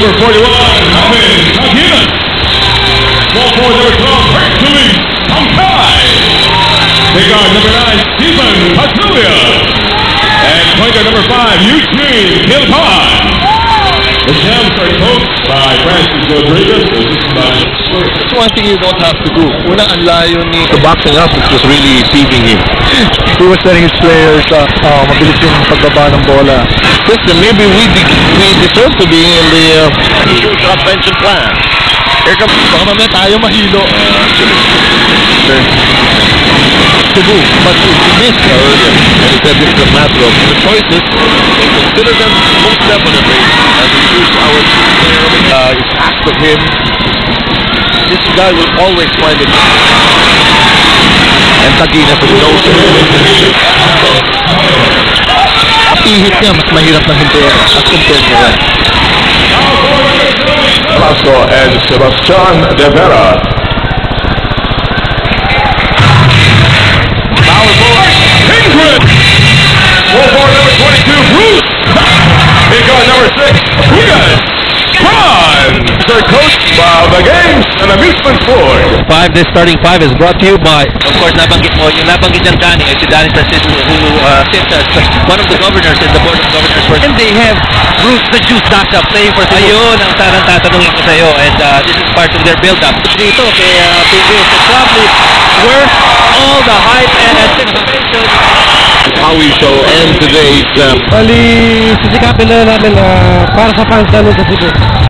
number 41, Alvin Caginas. Small forward number 12, Frank Luis Pangkay. Big guard number 9, Stephen Patulia. And point guard number 5, Eugene Gilpan. The Champs are coached by Francis Rodriguez. That's one thing you don't have to do. Una, ang layo ni the boxing up, which was really feeding him. He was telling his players, mabilis yung pagbaba ng bola. Listen, maybe we deserve to be in the short pension plan. Here comes, baka mamaya tayo mahilo. Cebu, but he missed earlier. And he said this is a matter of the choices. They consider them most definitely. And we use our player is asked of him. This guy will always find it. And Caginas knows it. Ihit niya, mas mahirap na hintayin as compared to that. Paso and Sebastian De Vera. Power forward, Ingrid. Small forward number 22, Bruce. Big guard number 6, Julian. They're coached by the games and amusement board. This starting five is brought to you by, of course, nabanggit mo, yung nabanggit ng Danny, si Danny Francisco, who sits as one of the governors in the board of governors. And they have Bruce the Juice Daca playing for Cebu. Ayun ang sarang tatanungin ko sa'yo, and this is part of their build-up. Dito, kay PBS, it's probably worth all the hype and anticipation. How we shall end today's Bali, sisikapin na namin para sa fans namin sa Cebu.